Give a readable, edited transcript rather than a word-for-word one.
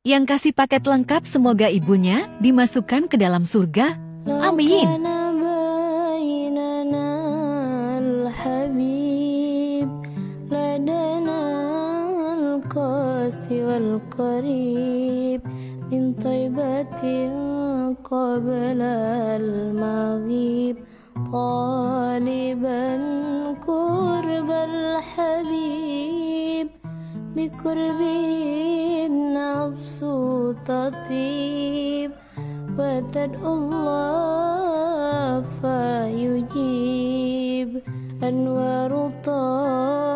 Yang kasih paket lengkap semoga ibunya dimasukkan ke dalam surga. Amin. والقريب من طيبة قبل المغيب طالبا قرب الحبيب بقربه النفس تطيب وتدعو الله فيجيب أنوار طه